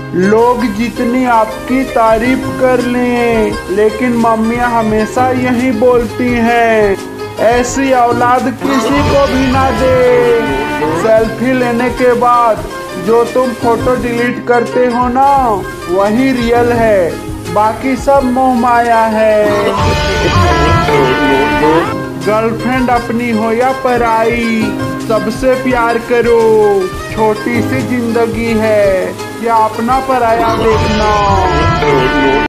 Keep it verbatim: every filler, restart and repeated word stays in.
लोग जितनी आपकी तारीफ कर लें, लेकिन मम्मियाँ हमेशा यही बोलती हैं, ऐसी औलाद किसी को भी ना दे। सेल्फी लेने के बाद जो तुम फोटो डिलीट करते हो ना, वही रियल है, बाकी सब मोह माया है। गर्लफ्रेंड अपनी हो या पराई, सबसे प्यार करो, छोटी सी जिंदगी है, क्या अपना पराया देखना।